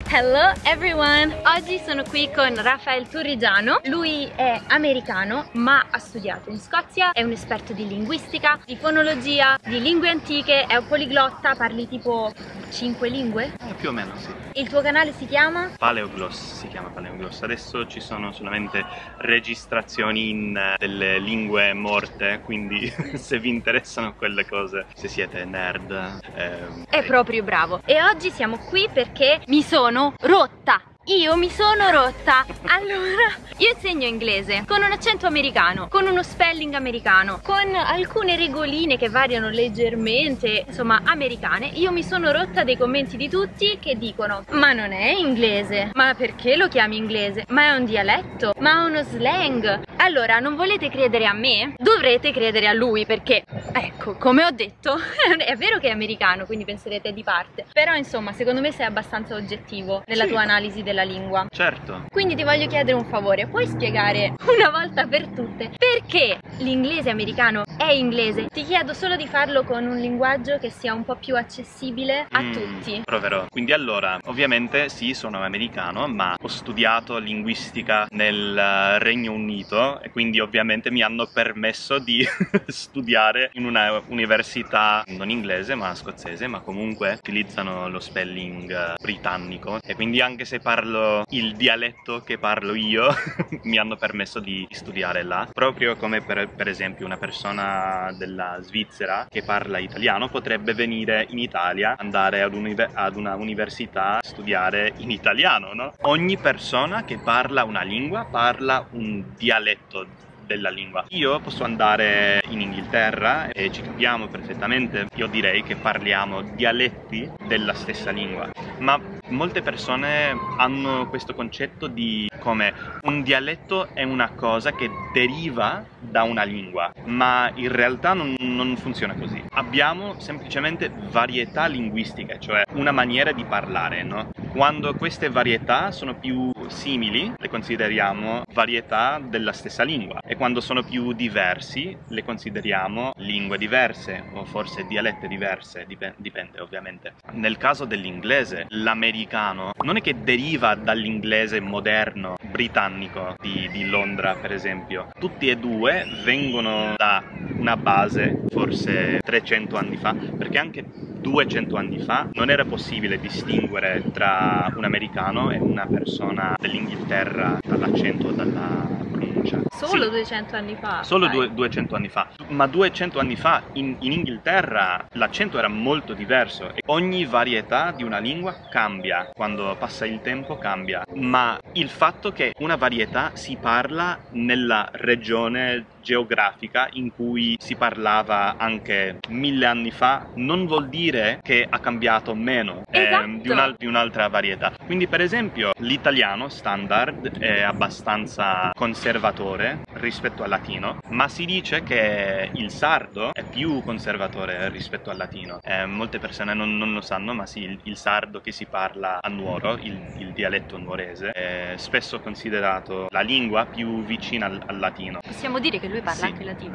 Hello everyone! Oggi sono qui con Rafael Turrigiano. Lui è americano ma ha studiato in Scozia, è un esperto di linguistica, di fonologia, di lingue antiche, è un poliglotta, parli tipo 5 lingue? Più o meno sì. Il tuo canale si chiama? Paleogloss, si chiama Paleogloss. Adesso ci sono solamente registrazioni in delle lingue morte, quindi se vi interessano quelle cose, se siete nerd... È proprio bravo. E oggi siamo qui perché mi sono rotta. Io mi sono rotta. Allora, io insegno inglese con un accento americano, con uno spelling americano, con alcune regoline che variano leggermente, insomma, americane. Io mi sono rotta dei commenti di tutti che dicono: ma non è inglese, ma perché lo chiami inglese? Ma è un dialetto, ma è uno slang. Allora, non volete credere a me? Dovrete credere a lui perché, ecco, come ho detto, è vero che è americano, quindi penserete di parte. Però, insomma, secondo me sei abbastanza oggettivo nella tua analisi della lingua. Certo. Quindi ti voglio chiedere un favore, puoi spiegare una volta per tutte perché l'inglese americano è inglese? Ti chiedo solo di farlo con un linguaggio che sia un po' più accessibile a tutti. Proverò. Quindi allora, ovviamente sì, sono americano, ma ho studiato linguistica nel Regno Unito e quindi ovviamente mi hanno permesso di studiare in una università non inglese ma scozzese, ma comunque utilizzano lo spelling britannico e quindi anche se parlo il dialetto che parlo io mi hanno permesso di studiare là, proprio come per esempio una persona della Svizzera che parla italiano potrebbe venire in Italia, andare ad una università a studiare in italiano, no? Ogni persona che parla una lingua parla un dialetto della lingua. Io posso andare in Inghilterra e ci capiamo perfettamente, io direi che parliamo dialetti della stessa lingua, ma molte persone hanno questo concetto di come un dialetto è una cosa che deriva da una lingua, ma in realtà non funziona così. Abbiamo semplicemente varietà linguistiche, cioè una maniera di parlare, no? Quando queste varietà sono più simili, le consideriamo varietà della stessa lingua, e quando sono più diversi, le consideriamo lingue diverse o forse dialette diverse, dipende ovviamente. Nel caso dell'inglese, l'americano non è che deriva dall'inglese moderno britannico di Londra, per esempio. Tutti e due vengono da una base forse 300 anni fa, perché anche 200 anni fa non era possibile distinguere tra un americano e una persona dell'Inghilterra dall'accento o dalla pronuncia. Solo sì. 200 anni fa? Solo 200 anni fa. Ma 200 anni fa in Inghilterra l'accento era molto diverso e ogni varietà di una lingua cambia, quando passa il tempo cambia, ma il fatto che una varietà si parla nella regione geografica in cui si parlava anche 1000 anni fa non vuol dire che ha cambiato meno di un'altra varietà. Quindi per esempio l'italiano standard è abbastanza conservatore rispetto al latino, ma si dice che il sardo è più conservatore rispetto al latino. Molte persone non lo sanno, ma sì, il sardo che si parla a Nuoro, il dialetto nuorese, è spesso considerato la lingua più vicina al latino. Possiamo dire che lui parla anche latino?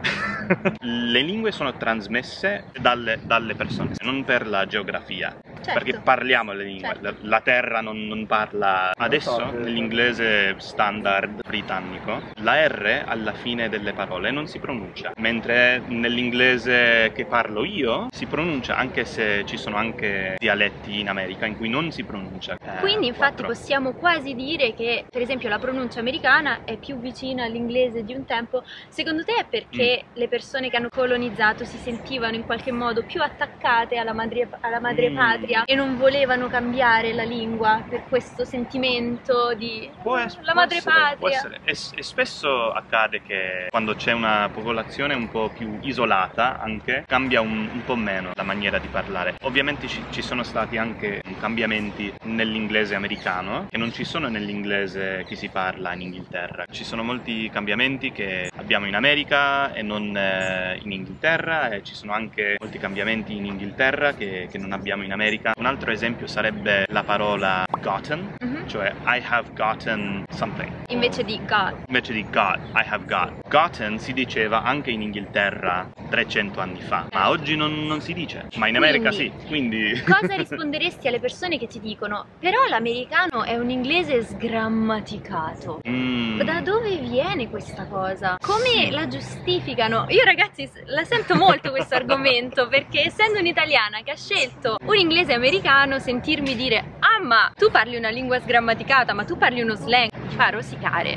Le lingue sono trasmesse dalle persone, non per la geografia. Certo. Perché parliamo le lingue, certo. La terra non parla. Adesso nell'inglese standard britannico la R alla fine delle parole non si pronuncia, mentre nell'inglese che parlo io si pronuncia, anche se ci sono anche dialetti in America in cui non si pronuncia. Quindi infatti possiamo quasi dire che per esempio la pronuncia americana è più vicina all'inglese di un tempo. Secondo te è perché le persone che hanno colonizzato si sentivano in qualche modo più attaccate alla madre patria e non volevano cambiare la lingua per questo sentimento di la madrepatria? Può essere. E spesso accade che quando c'è una popolazione un po' più isolata anche cambia un po' meno la maniera di parlare. Ovviamente ci sono stati anche cambiamenti nell'inglese americano che non ci sono nell'inglese che si parla in Inghilterra. Ci sono molti cambiamenti che abbiamo in America e non in Inghilterra, e ci sono anche molti cambiamenti in Inghilterra che non abbiamo in America. Un altro esempio sarebbe la parola gotten, cioè I have gotten something. Invece di got. Invece di got, I have got. Gotten si diceva anche in Inghilterra 300 anni fa, ma oggi non si dice, ma in America sì, quindi... Cosa risponderesti alle persone che ti dicono però l'americano è un inglese sgrammaticato? Da dove viene questa cosa? Come la giustificano? Io ragazzi la sento molto questo argomento, perché essendo un'italiana che ha scelto un inglese americano, sentirmi dire ah ma tu parli una lingua sgrammaticata, ma tu parli uno slang, mi fa rosicare.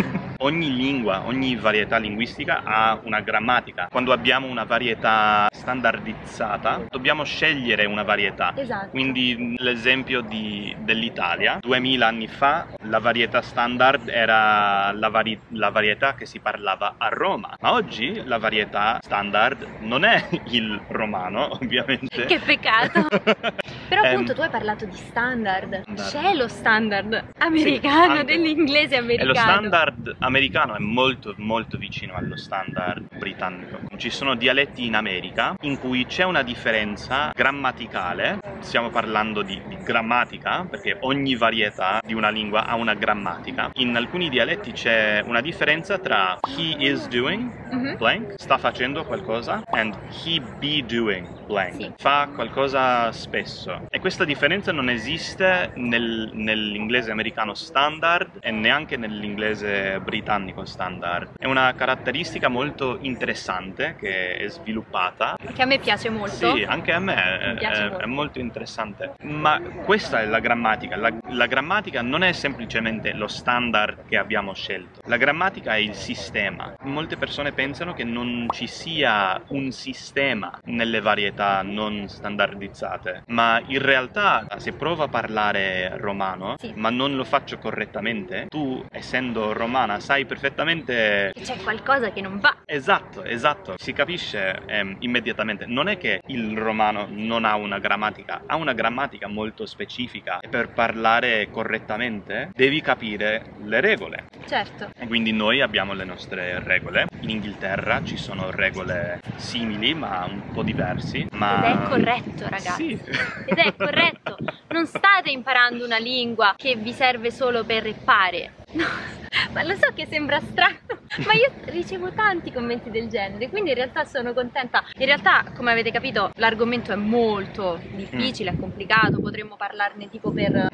Ogni lingua, ogni varietà linguistica ha una grammatica. Quando abbiamo una varietà standardizzata, dobbiamo scegliere una varietà. Esatto. Quindi l'esempio dell'Italia, 2000 anni fa la varietà standard era la varietà che si parlava a Roma, ma oggi la varietà standard non è il romano, ovviamente. Che peccato! Però appunto tu hai parlato di standard. C'è lo standard americano, sì, dell'inglese americano. E lo standard americano è molto molto vicino allo standard britannico. Ci sono dialetti in America in cui c'è una differenza grammaticale, stiamo parlando di grammatica, perché ogni varietà di una lingua ha una grammatica. In alcuni dialetti c'è una differenza tra he is doing blank, sta facendo qualcosa, and he be doing blank, sì, fa qualcosa spesso. E questa differenza non esiste nell'inglese americano standard e neanche nell'inglese britannico standard. È una caratteristica molto interessante che è sviluppata. Che a me piace molto. Sì, anche a me è molto interessante. Ma questa è la grammatica. La grammatica non è semplicemente lo standard che abbiamo scelto. La grammatica è il sistema. Molte persone pensano che non ci sia un sistema nelle varietà non standardizzate, ma in realtà se provo a parlare romano, sì, ma non lo faccio correttamente, tu essendo romana sai perfettamente che c'è qualcosa che non va. Esatto, esatto, si capisce immediatamente. Non è che il romano non ha una grammatica, ha una grammatica molto specifica e per parlare correttamente devi capire le regole. Certo. E quindi noi abbiamo le nostre regole. In Inghilterra ci sono regole simili ma un po' diversi. Ed è corretto, ragazzi. Sì. Ed è corretto. Non state imparando una lingua che vi serve solo per reppare. No. Ma lo so che sembra strano, ma io ricevo tanti commenti del genere, quindi in realtà sono contenta. In realtà, come avete capito, l'argomento è molto difficile, è complicato, potremmo parlarne tipo per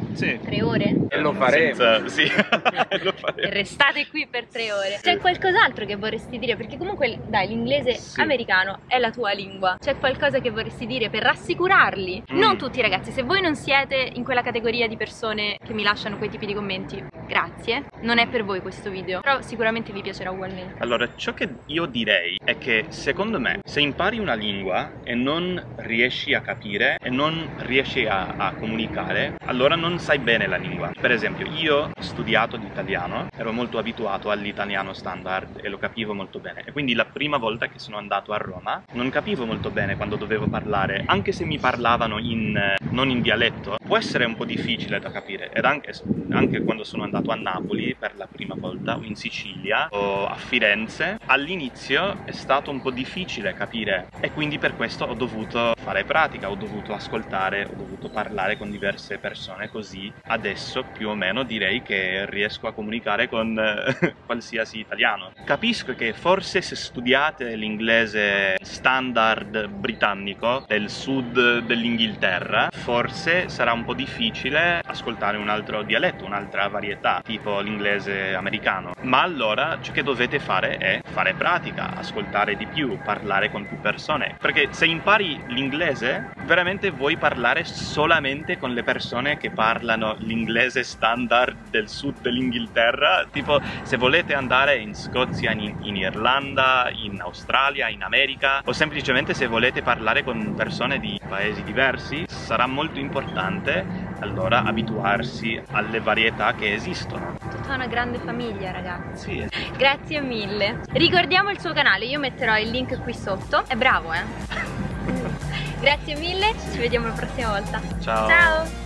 3 ore? E lo faremo. Sì, lo faremo. Restate qui per 3 ore. C'è qualcos'altro che vorresti dire? Perché comunque, dai, l'inglese americano è la tua lingua. C'è qualcosa che vorresti dire per rassicurarli? Non tutti, ragazzi, se voi non siete in quella categoria di persone che mi lasciano quei tipi di commenti, grazie, non è per voi questo video, però sicuramente vi piacerà ugualmente. Allora, ciò che io direi è che secondo me se impari una lingua e non riesci a capire e non riesci a comunicare, allora non sai bene la lingua. Per esempio, io ho studiato l'italiano, ero molto abituato all'italiano standard e lo capivo molto bene, e quindi la prima volta che sono andato a Roma non capivo molto bene quando dovevo parlare, anche se mi parlavano non in dialetto, può essere un po' difficile da capire. Ed anche quando sono andato a Napoli per la prima volta, o in Sicilia o a Firenze, all'inizio è stato un po' difficile capire, e quindi per questo ho dovuto fare pratica, ho dovuto ascoltare, ho dovuto parlare con diverse persone, così adesso più o meno direi che riesco a comunicare con qualsiasi italiano. Capisco che forse se studiate l'inglese standard britannico del sud dell'Inghilterra, forse sarà un po' difficile ascoltare un altro dialetto, un'altra varietà, tipo l'inglese americano. Ma allora ciò che dovete fare è fare pratica, ascoltare di più, parlare con più persone, perché se impari l'inglese veramente vuoi parlare solamente con le persone che parlano l'inglese standard del sud dell'Inghilterra. Tipo, se volete andare in Scozia, in Irlanda, in Australia, in America, o semplicemente se volete parlare con persone di paesi diversi, sarà molto importante allora abituarsi alle varietà che esistono. Tutta una grande famiglia, ragazzi. Sì. Grazie mille. Ricordiamo il suo canale, io metterò il link qui sotto. È bravo, eh? Grazie mille, ci vediamo la prossima volta. Ciao. Ciao.